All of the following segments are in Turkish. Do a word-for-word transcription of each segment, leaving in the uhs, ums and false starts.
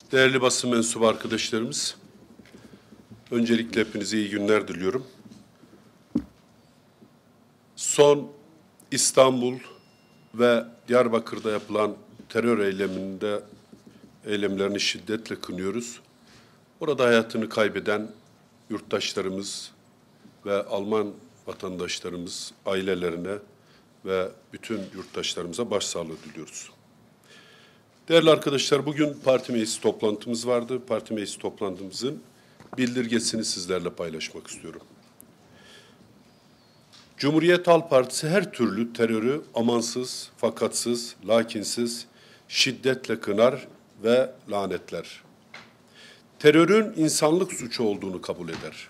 Değerli basın mensubu arkadaşlarımız, öncelikle hepinize iyi günler diliyorum. Son İstanbul ve Diyarbakır'da yapılan terör eyleminde eylemlerini şiddetle kınıyoruz. Orada hayatını kaybeden yurttaşlarımız ve Alman vatandaşlarımız, ailelerine ve bütün yurttaşlarımıza başsağlığı diliyoruz. Değerli arkadaşlar, bugün parti meclisi toplantımız vardı. Parti meclisi toplantımızın bildirgesini sizlerle paylaşmak istiyorum. Cumhuriyet Halk Partisi her türlü terörü amansız, fakatsız, lakinsiz, şiddetle kınar ve lanetler. Terörün insanlık suçu olduğunu kabul eder.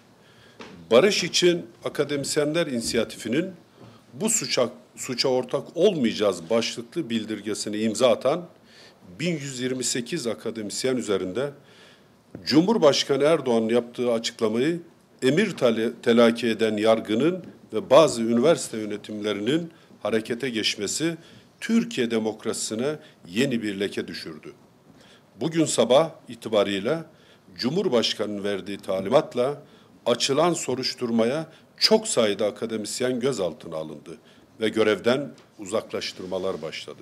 Barış için Akademisyenler İnisiyatifinin bu suça, suça ortak olmayacağız başlıklı bildirgesini imza atan bin yüz yirmi sekiz akademisyen üzerinde Cumhurbaşkanı Erdoğan'ın yaptığı açıklamayı emir telakki eden yargının ve bazı üniversite yönetimlerinin harekete geçmesi Türkiye demokrasisine yeni bir leke düşürdü. Bugün sabah itibariyle Cumhurbaşkanı'nın verdiği talimatla açılan soruşturmaya çok sayıda akademisyen gözaltına alındı ve görevden uzaklaştırmalar başladı.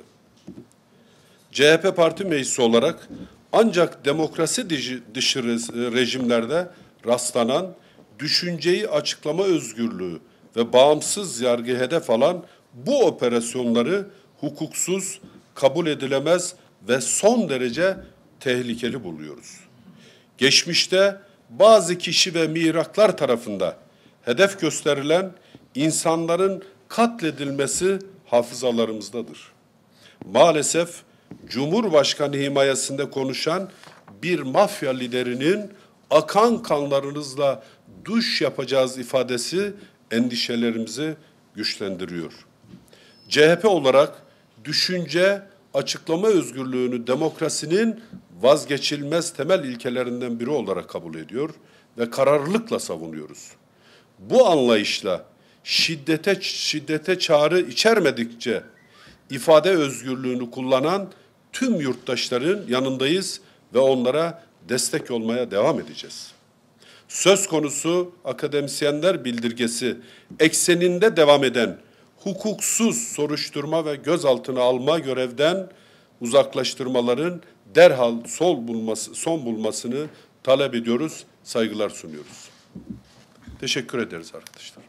C H P Parti Meclisi olarak ancak demokrasi dışı rejimlerde rastlanan düşünceyi açıklama özgürlüğü ve bağımsız yargı hedef alan bu operasyonları hukuksuz, kabul edilemez ve son derece tehlikeli buluyoruz. Geçmişte bazı kişi ve mihraklar tarafından hedef gösterilen insanların katledilmesi hafızalarımızdadır. Maalesef Cumhurbaşkanı himayesinde konuşan bir mafya liderinin akan kanlarınızla duş yapacağız ifadesi endişelerimizi güçlendiriyor. C H P olarak düşünce, açıklama özgürlüğünü demokrasinin vazgeçilmez temel ilkelerinden biri olarak kabul ediyor ve kararlılıkla savunuyoruz. Bu anlayışla şiddete şiddete çağrı içermedikçe ifade özgürlüğünü kullanan tüm yurttaşların yanındayız ve onlara destek olmaya devam edeceğiz. Söz konusu akademisyenler bildirgesi ekseninde devam eden hukuksuz soruşturma ve gözaltına alma görevden uzaklaştırmaların derhal sol bulması, son bulmasını talep ediyoruz, saygılar sunuyoruz. Teşekkür ederiz arkadaşlar.